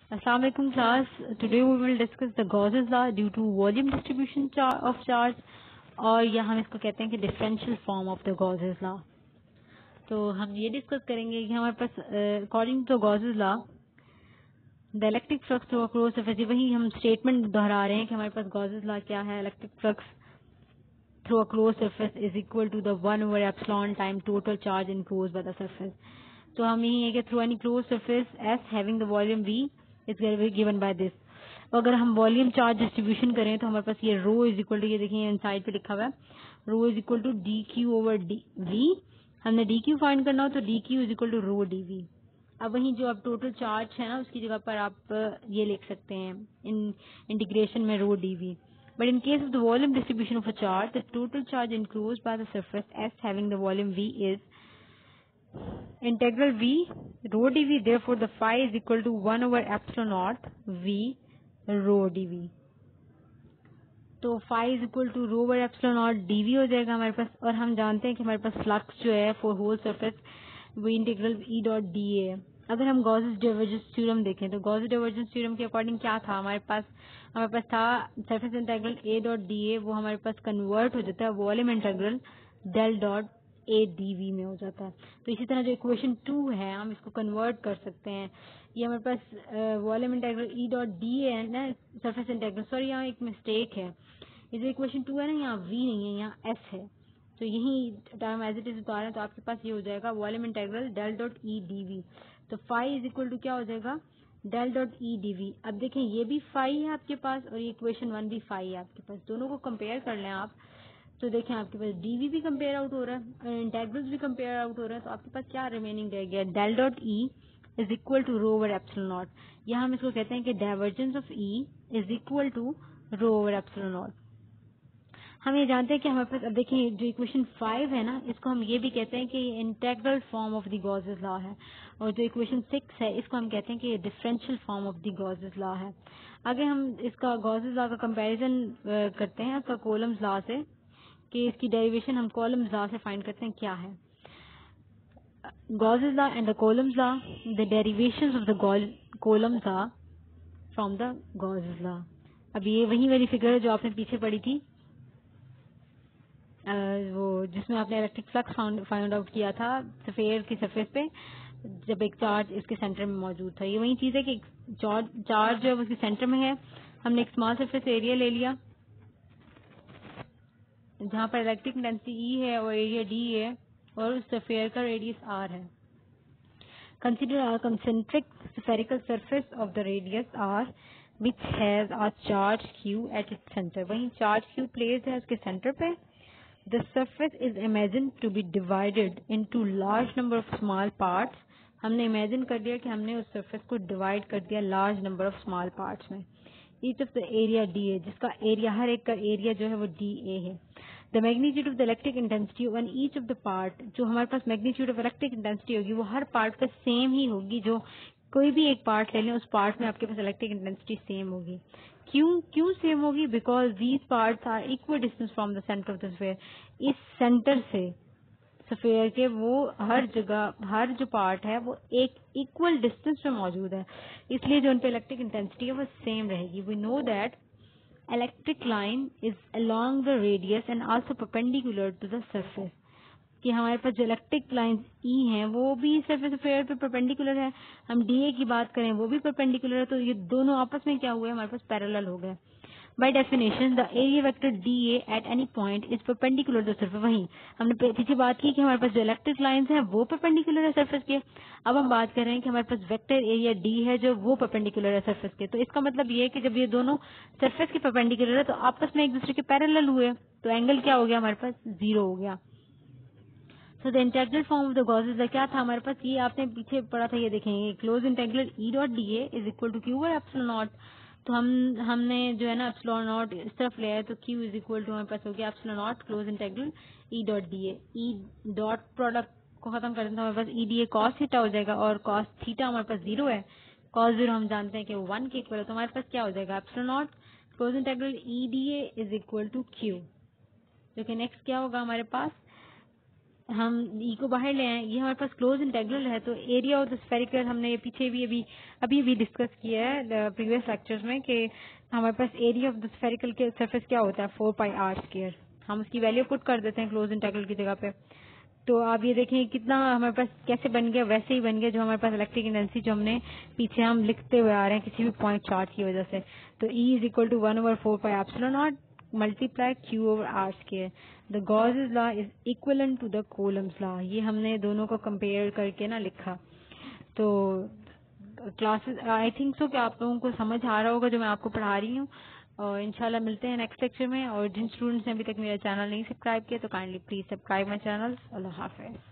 Assalamualaikum class. Today we will discuss the Gauss's law due to volume distribution of charge और या हम इसको कहते हैं कि differential form of the Gauss's law। तो हम ये डिस्कस करेंगे कि हमारे पास according to Gauss's law the electric flux through a close surface, वही हम स्टेटमेंट दोहरा रहे हैं कि हमारे पास Gauss's law क्या है। Electric flux through a closed surface is equal to the 1 over epsilon time total charge enclosed by the surface। तो हम यही है कि through any closed surface S having the volume V is given by this। अगर हम volume charge distribution करें तो हमारे पास ये रो इज इक्वल टू, ये देखिए साइड पे लिखा हुआ है, rho is equal to d q over d v. हमने डी क्यू फाइंड करना हो तो d q is equal to rho d v. अब वहीं जो अब टोटल चार्ज है ना उसकी जगह पर आप ये लिख सकते हैं इन इंटीग्रेशन में rho d v. But in case of the volume distribution of a charge, the total charge enclosed by the surface S having the volume V is integral V rho dV. Therefore, the phi is equal to 1 over epsilon naught V rho dV। तो phi is equal to rho over epsilon naught dV हो जाएगा हमारे पास। और हम जानते हैं कि हमारे पास फ्लक्स जो है फॉर होल सरफेस वो integral E dot d a है। अगर हम गॉसेस डाइवर्जेंस थ्योरम देखें तो गॉसेस डाइवर्जेंस थ्योरम के अकॉर्डिंग क्या था हमारे पास था surface integral a dot d a, वो हमारे पास कन्वर्ट हो जाता है volume integral del dot a d v में हो जाता है। तो इसी तरह जो इक्वेशन 2 है हम इसको कन्वर्ट कर सकते हैं। ये हमारे पास volume integral e dot d a है ना, सरफेस इंटीग्रल, सॉरी यहाँ एक मिस्टेक है, ये जो इक्वेशन 2 है ना यहाँ वी नहीं है, यहाँ एस है। तो यही टाइम एज इट इज उतारें हैं तो आपके पास ये हो जाएगा volume integral del dot e d v. तो फाई इज इक्वल टू क्या हो जाएगा del dot e d v. अब देखें ये भी फाई है आपके पास और ये इक्वेशन 1 भी फाई है आपके पास, दोनों को कंपेयर कर लें आप तो देखें आपके पास डीवी भी कंपेयर आउट हो रहा है, इंटेग्रल्स भी कंपेयर आउट हो रहा है। तो आपके पास क्या रिमेनिंग रह गया, del dot e is equal to rho over epsilon naught. यहाँ हम इसको कहते हैं कि divergence of e is equal to rho over epsilon naught. हम ये जानते हैं कि हमारे पास अब देखिए जो इक्वेशन 5 है ना इसको हम ये भी कहते हैं कि integral form of the Gauss's law है, और जो इक्वेशन 6 है इसको हम कहते हैं कि differential form of the Gauss's law है। आगे हम इसका गॉसेस लॉ का कंपैरिजन करते हैं आपका कॉलम्स लॉ से, कि इसकी डेरिवेशन हम कॉलम्स लॉ से फाइंड करते हैं क्या है। Gauss's law and the Coulomb's law, the derivations of the Coulomb's law from the Gauss's law. अब ये वही वाली फिगर है जो आपने पीछे पढ़ी थी, वो जिसमें आपने इलेक्ट्रिक फ्लक्स फाइंड आउट किया था सफेयर की सरफेस पे जब एक चार्ज इसके सेंटर में मौजूद था। ये वही चीज है कि चार्ज जो है उसके सेंटर में है, हमने एक स्मॉल सरफेस एरिया ले लिया जहाँ पर इलेक्ट्रिक इंटेंसिटी ई है और एरिया डी है और उस सफेयर का रेडियस आर है। Consider r concentric spherical surface of the radius r which has a charge q at its centre. वहीं चार्ज क्यू प्लेस है उसके सेंटर पे। The surface is imagined to be divided into large number of small parts। हमने imagine कर दिया कि हमने उस सरफेस को डिवाइड कर दिया large number of small parts में। Each of the area d a, जिसका एरिया हर एक का एरिया जो है वो डी ए है। The magnitude of the electric intensity on each of the part, जो हमारे पास मैग्नीट्यूड ऑफ इलेक्ट्रिक इंटेंसिटी होगी वो हर पार्ट पे सेम ही होगी। जो कोई भी एक पार्ट ले लें उस पार्ट में आपके पास इलेक्ट्रिक इंटेंसिटी सेम होगी। क्यों सेम होगी, because these parts are equal distance from the centre of the sphere. इस सेंटर से स्फीयर के वो हर जगह हर जो पार्ट है वो एक इक्वल डिस्टेंस पे मौजूद है, इसलिए जो उन पे इलेक्ट्रिक इंटेंसिटी है वो सेम रहेगी। We know that electric line is along the radius and also perpendicular to the surface, कि हमारे पास जो इलेक्ट्रिक लाइंस ई हैं वो भी सरफेस फेयर पे परपेंडिकुलर है। हम डीए की बात करें वो भी परपेंडिकुलर है, तो ये दोनों आपस में क्या हुए हमारे पास पैरेलल हो गए। By definition the area vector d a at any point is perpendicular to surface. वहीं हमने पीछे बात की कि हमारे पास जो इलेक्ट्रिक लाइंस हैं वो परपेंडिकुलर है सरफेस के। अब हम बात कर रहे हैं कि हमारे पास वेक्टर एरिया डी है जो वो परपेंडिकुलर है सरफेस के। तो इसका मतलब ये है कि जब ये दोनों सरफेस के परपेंडिकुलर है तो आपस में एक दूसरे के पैरेलल हुए, तो एंगल क्या हो गया हमारे पास, 0 हो गया। So the integral form of the Gauss's law क्या था हमारे पास, ये आपने पीछे पढ़ा था, ये देखेंगे close integral e dot d a is equal to q over epsilon naught. तो हमने जो है ना एप्सिलॉन नॉट इस तरफ ले आए तो क्यू इज इक्वल टू हमारे पास हो गया epsilon naught close integral e dot d a. E dot product को खत्म कर दें तो हमारे पास e d a cos theta हो जाएगा, और कॉस थीटा हमारे पास 0 है, कॉस 0 हम जानते हैं कि 1 के इक्वल है। तो हमारे पास क्या हो जाएगा epsilon naught close integral e d a is equal to q. जो कि नेक्स्ट क्या होगा हमारे पास हम ई को बाहर ले आए, ये हमारे पास क्लोज इंटेग्रल है, तो एरिया ऑफ द स्फेरिकल हमने ये पीछे भी अभी भी डिस्कस किया है प्रीवियस लेक्चर्स में कि हमारे पास एरिया ऑफ द स्फेरिकल के सरफेस क्या होता है 4πr²। हम उसकी वैल्यू पुट कर देते हैं क्लोज इंटेग्रल की जगह पे। तो आप ये देखें कितना हमारे पास कैसे बन गया, वैसे ही बन गया जो हमारे पास इलेक्ट्रिक इंटेंसिटी जो हमने पीछे हम लिखते हुए आ रहे हैं किसी भी पॉइंट चार्ज की वजह से। तो E is equal to 1/4πε0 multiply Q/r²। The Gauss's law is equivalent to the Coulomb's law. ये हमने दोनों को कंपेयर करके ना लिखा। तो क्लासेस आई थिंक सो कि आप लोगों को समझ आ रहा होगा जो मैं आपको पढ़ा रही हूँ। और इंशाल्लाह मिलते हैं नेक्स्ट लेक्चर में। और जिन स्टूडेंट्स ने अभी तक मेरा चैनल नहीं सब्सक्राइब किया तो kindly please subscribe my channel. अल्लाह हाफिज।